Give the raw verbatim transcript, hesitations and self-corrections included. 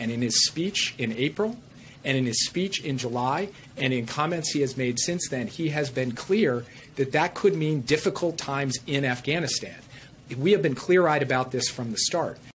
And in his speech in April, and in his speech in July, and in comments he has made since then, he has been clear that that could mean difficult times in Afghanistan. We have been clear-eyed about this from the start.